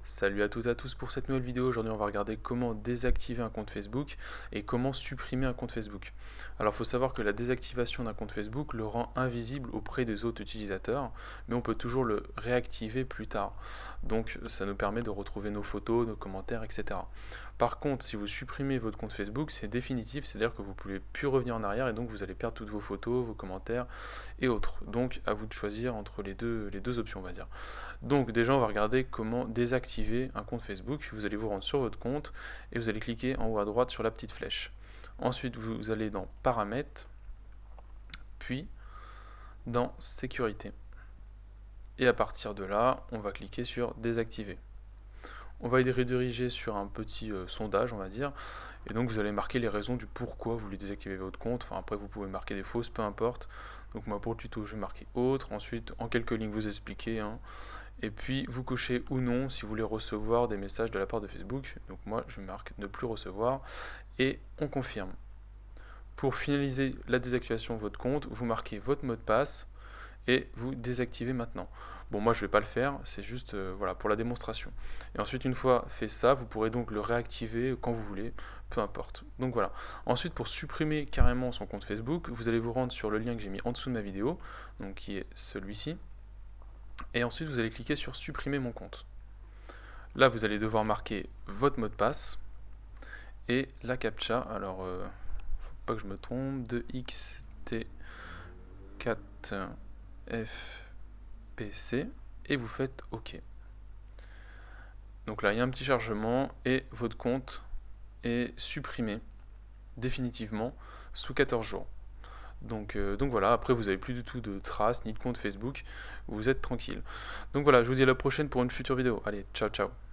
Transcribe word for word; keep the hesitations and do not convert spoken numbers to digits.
Salut à toutes et à tous pour cette nouvelle vidéo. Aujourd'hui on va regarder comment désactiver un compte Facebook et comment supprimer un compte Facebook. Alors il faut savoir que la désactivation d'un compte Facebook le rend invisible auprès des autres utilisateurs, mais on peut toujours le réactiver plus tard. Donc ça nous permet de retrouver nos photos, nos commentaires, et cetera. Par contre, si vous supprimez votre compte Facebook, c'est définitif, c'est-à-dire que vous ne pouvez plus revenir en arrière et donc vous allez perdre toutes vos photos, vos commentaires et autres. Donc à vous de choisir entre les deux, les deux options, on va dire. Donc déjà on va regarder comment désactiver un compte Facebook. Vous allez vous rendre sur votre compte et vous allez cliquer en haut à droite sur la petite flèche. Ensuite vous allez dans paramètres, puis dans sécurité. Et à partir de là, on va cliquer sur désactiver. On va y rediriger sur un petit euh, sondage, on va dire, et donc vous allez marquer les raisons du pourquoi vous voulez désactiver votre compte. Enfin après vous pouvez marquer des fausses, peu importe. Donc moi pour le tuto je vais marquer autre. Ensuite en quelques lignes vous expliquez, hein. Et puis vous cochez ou non si vous voulez recevoir des messages de la part de Facebook. Donc moi je marque ne plus recevoir et on confirme. Pour finaliser la désactivation de votre compte, vous marquez votre mot de passe et vous désactivez maintenant. Bon moi je vais pas le faire, c'est juste euh, voilà, pour la démonstration. Et ensuite une fois fait ça, vous pourrez donc le réactiver quand vous voulez, peu importe. Donc voilà. Ensuite pour supprimer carrément son compte Facebook, vous allez vous rendre sur le lien que j'ai mis en dessous de ma vidéo, donc qui est celui-ci. Et ensuite vous allez cliquer sur supprimer mon compte. Là vous allez devoir marquer votre mot de passe et la captcha. Alors euh, faut pas que je me trompe, de X T quatre F P C et vous faites OK. Donc là il y a un petit chargement et votre compte est supprimé définitivement sous quatorze jours. Donc, euh, donc voilà, après vous n'avez plus du tout de traces ni de compte Facebook, vous êtes tranquille. Donc voilà, je vous dis à la prochaine pour une future vidéo. Allez, ciao ciao.